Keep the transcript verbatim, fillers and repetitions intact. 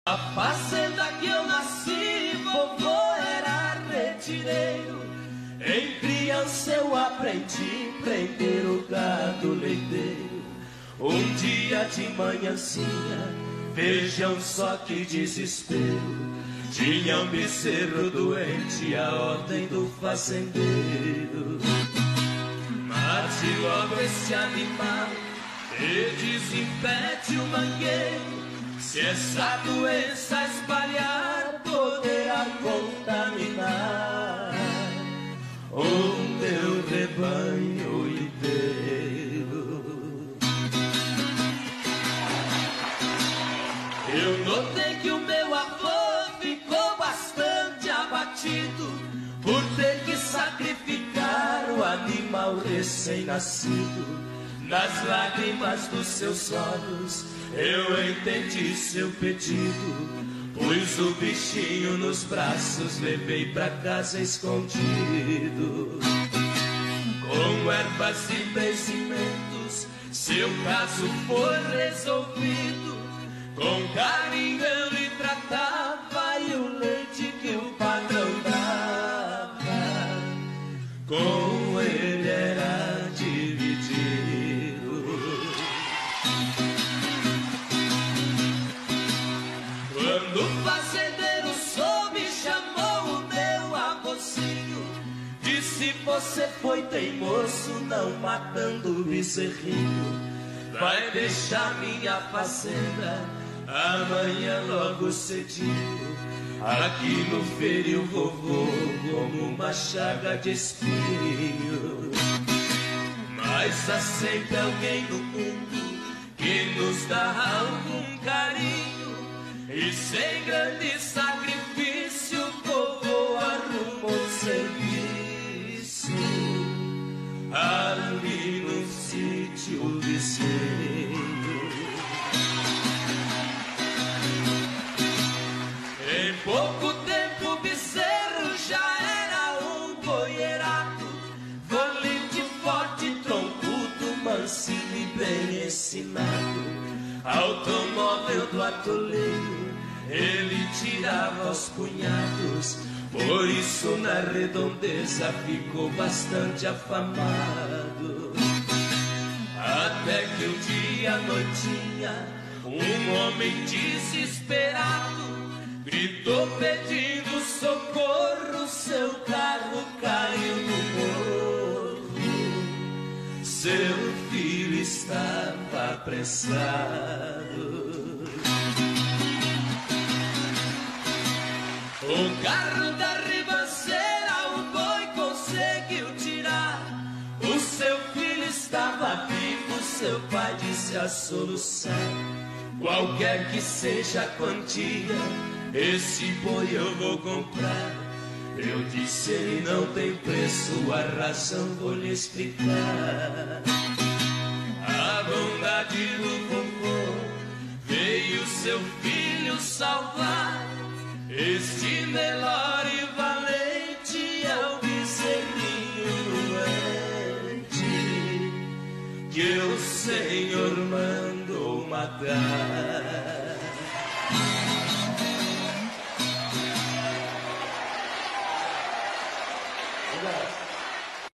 A fazenda que eu nasci, vovô era retireiro. Em criança eu aprendi prender o gado leiteiro. Um dia de manhãzinha, vejam só que desespero. Tinha um bezerro doente, a ordem do fazendeiro. Mate logo esse animal e desinfete o mangueiro. Se essa doença espalhar, poderá contaminar o meu rebanho inteiro. Eu notei que o meu avô ficou bastante abatido por ter que sacrificar o animal recém-nascido. Nas lágrimas dos seus olhos eu entendi seu pedido. Pus o bichinho nos braços, levei pra casa escondido. Com ervas e benzimentos, seu caso foi resolvido. Com carinho eu lhe tratava e o leite que o patrão dava, com ele era dividido. Quando o fazendeiro soube, chamou o meu avôzinho. Disse: você foi teimoso, não matando o bezerrinho. Vai deixar minha fazenda amanhã logo cedinho. Aquilo feriu o vovô como uma chaga de espinho. Mas há sempre alguém no mundo que nos dá algum carinho. E sem grande sacrifício, o vovô arrumou serviço ali no sítio vizinho. Em pouco tempo o bezerro já era um boierato, valente, forte, troncudo, mansinho e bem ensinado. Automóvel do atoleiro ele tirava aos punhados, por isso na redondeza ficou bastante afamado. Até que um dia à noitinha, um homem desesperado gritou pedindo socorro, seu carro caiu no morro. Seu filho estava apressado. O carro da ribanceira o boi conseguiu tirar. O seu filho estava vivo, seu pai disse a solução: qualquer que seja a quantia, esse boi eu vou comprar. Eu disse: ele não tem preço, a razão vou lhe explicar. A bondade do vovô veio seu filho salvar. Este Nelore valente é o bezerrinho doente que o Senhor mandou matar.